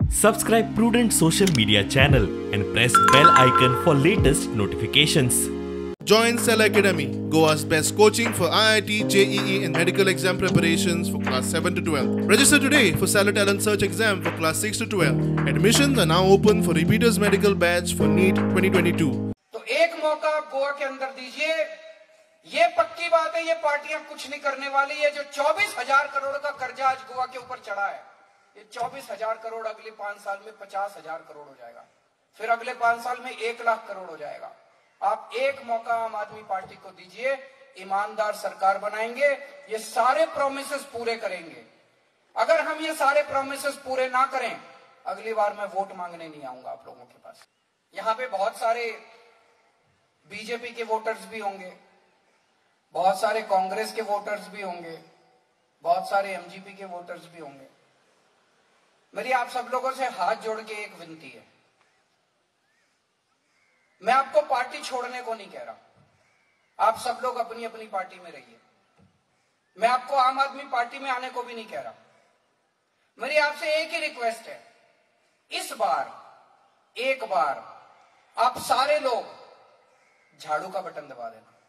Subscribe Prudent Social Media channel and press bell icon for latest notifications. Join Cell Academy, Goa's best coaching for IIT, JEE and medical exam preparations for class 7 to 12. Register today for Cell Talent Search exam for class 6 to 12. Admissions are now open for repeaters medical batch for NEET 2022. तो एक मौका गोवा के अंदर दीजिए। ये पक्की बात है, ये पार्टियां कुछ नहीं करने वाली है। जो 24,000 करोड़ का कर्जा आज गोवा के ऊपर चढ़ा है, ये 24,000 करोड़ अगले 5 साल में 50,000 करोड़ हो जाएगा, फिर अगले 5 साल में 1 लाख करोड़ हो जाएगा। आप एक मौका आम आदमी पार्टी को दीजिए, ईमानदार सरकार बनाएंगे, ये सारे प्रोमिसेस पूरे करेंगे। अगर हम ये सारे प्रोमिसेस पूरे ना करें, अगली बार मैं वोट मांगने नहीं आऊंगा आप लोगों के पास। यहां पे बहुत सारे बीजेपी के वोटर्स भी होंगे, बहुत सारे कांग्रेस के वोटर्स भी होंगे, बहुत सारे एमजीपी के वोटर्स भी होंगे। मेरी आप सब लोगों से हाथ जोड़ के एक विनती है, मैं आपको पार्टी छोड़ने को नहीं कह रहा, आप सब लोग अपनी अपनी पार्टी में रहिए। मैं आपको आम आदमी पार्टी में आने को भी नहीं कह रहा। मेरी आपसे एक ही रिक्वेस्ट है, इस बार एक बार आप सारे लोग झाड़ू का बटन दबा देना।